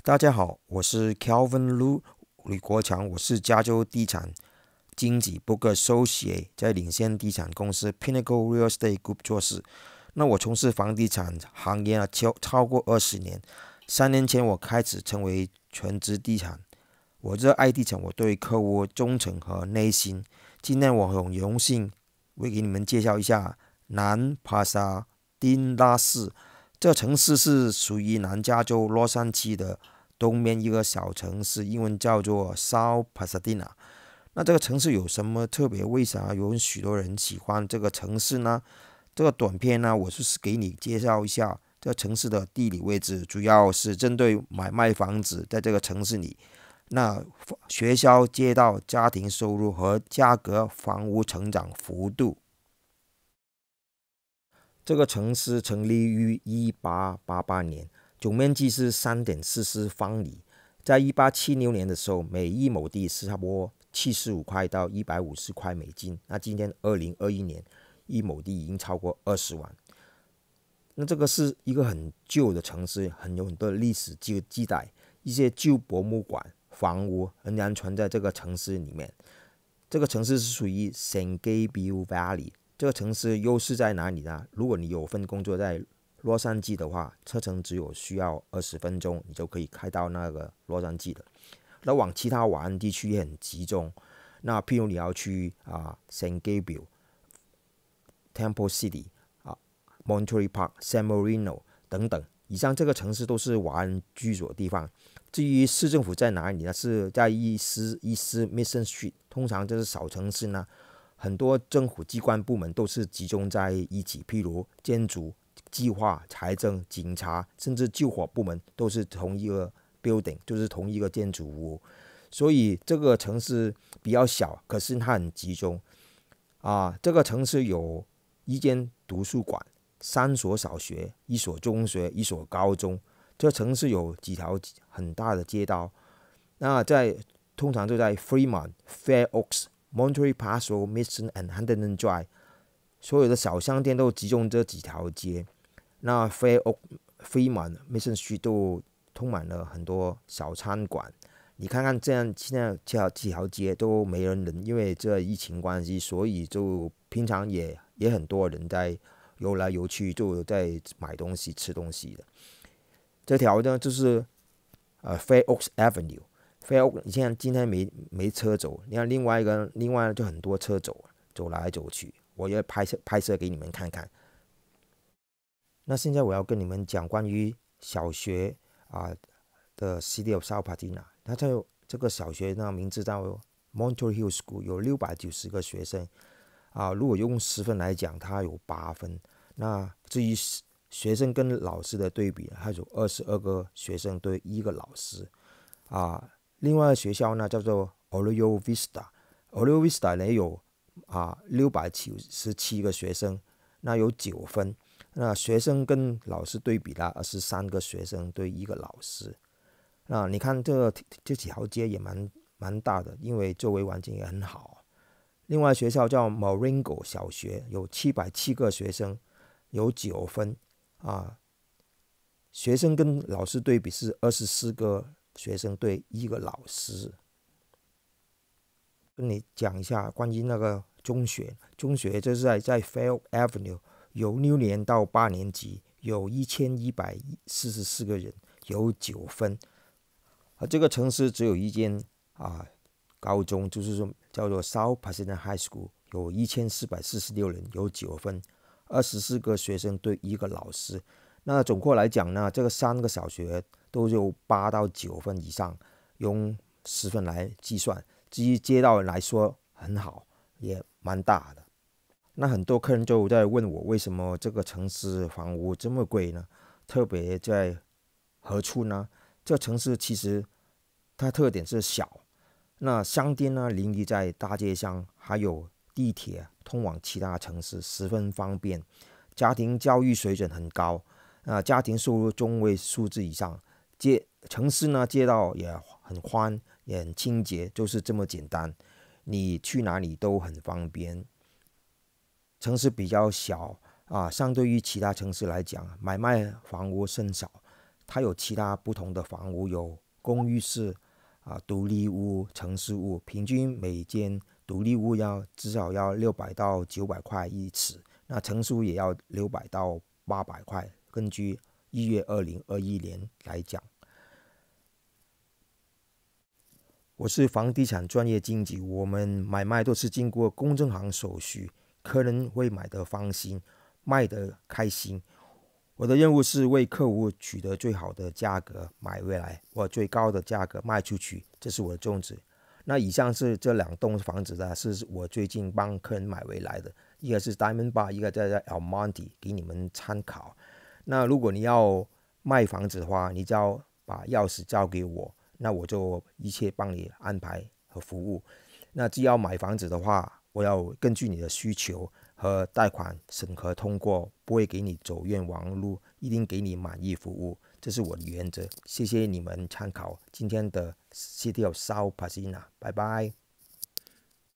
大家好，我是 Calvin Lu 吕国强，我是加州地产经纪 Book Associate， 在领先地产公司 Pinnacle Real Estate Group 做事。那我从事房地产行业超过20年。3年前我开始成为全职地产，我热爱地产，我对客户忠诚和内心。今天我很荣幸为给你们介绍一下南帕萨丁拉市。这个城市是属于南加州洛杉矶的东面一个小城市，英文叫做 South Pasadena。那这个城市有什么特别？为啥有许多人喜欢这个城市呢？这个短片呢，我就是给你介绍一下这个城市的地理位置，主要是针对买卖房子在这个城市里。那学校、街道、家庭收入和价格、房屋成长幅度。这个城市成立于1888年，总面积是3.44方里。在1876年的时候，每一亩地是差不多75块到150块美金。那今天2021年，一亩地已经超过20万。那这个是一个很旧的城市，有很多历史记载，一些旧博物馆、房屋仍然存在这个城市里面。这个城市是属于 San Gabriel Valley。这个城市优势在哪里呢？如果你有份工作在洛杉矶的话，车程只有需要20分钟，你就可以开到那个洛杉矶了。那往其他湾地区也很集中。那譬如你要去San Gabriel、Temple City、Monterey Park、San Marino 等等，以上这个城市都是华人居住的地方。至于市政府在哪里呢？是在伊斯 Mission Street。通常这是小城市呢，很多政府机关部门都是集中在一起，譬如建筑、计划、财政、警察，甚至救火部门都是同一个 building， 就是同一个建筑物。所以这个城市比较小，可是它很集中。这个城市有一间图书馆、3所小学、1所中学、1所高中。这个城市有几条很大的街道。那通常就在 Fremont、Fair Oaks、Monterey Park、Mission and Huntington Drive， 所有的小商店都集中这几条街。那 Fremont、Mission Street 都充满了很多小餐馆。你看看这样，现在这几条街都没人，因为这疫情关系，所以就平常也很多人在游来游去，就在买东西、吃东西的。这条呢就是Fair Oaks Avenue。Fair Oaks 今天没车走，你看另外就很多车走来走去，我也拍摄给你们看看。那现在我要跟你们讲关于小学的 City of South Pasadena。那这个小学呢，名字叫 Monterey Hill School， 有690个学生。如果用10分来讲，它有8分。那至于学生跟老师的对比，它有22个学生对1个老师。另外学校呢叫做 Oriole Vista。Oriole Vista 呢有697个学生，那有9分。那学生跟老师对比了23个学生对1个老师。那你看这几条街也蛮大的，因为周围环境也很好。另外学校叫 Marengo 小学，有707个学生，有9分。学生跟老师对比是24个学生对1个老师。跟你讲一下关于那个中学就是在 Fair Avenue， 有6年到8年级，有1144个人，有9分。这个城市只有一间高中，就是说叫做 South Pasadena High School， 有1446人，有9分，24个学生对1个老师。那总括来讲呢，这个3个小学都有8到9分以上，用10分来计算。至于街道来说很好，也蛮大的。那很多客人就在问我，为什么这个城市房屋这么贵呢？特别在何处呢？这个城市其实它特点是小，那商店呢林立在大街上，还有地铁通往其他城市，十分方便。家庭教育水准很高，家庭收入中位数字以上。城市呢街道也很宽，也很清洁，就是这么简单。你去哪里都很方便。城市比较小相对于其他城市来讲，买卖房屋甚少。 它有其他不同的房屋，有公寓式独立屋、城市屋，平均每间独立屋至少要600到900块一尺，那城市屋也要600到800块，根据1月2021年来讲。我是房地产专业经纪，我们买卖都是经过公证行手续，客人会买得放心，卖得开心。我的任务是为客户取得最好的价格买回来，或最高的价格卖出去，这是我的宗旨。那以上是这2栋房子呢，是我最近帮客人买回来的，一个是 Diamond Bar， 一个在 El Monte， 给你们参考。那如果你要卖房子的话，你就要把钥匙交给我，那我就一切帮你安排和服务。那只要买房子的话，我要根据你的需求和贷款审核通过，不会给你走冤枉路，一定给你满意服务，这是我的原则。谢谢你们参考今天的 City of South Pasadena，拜拜。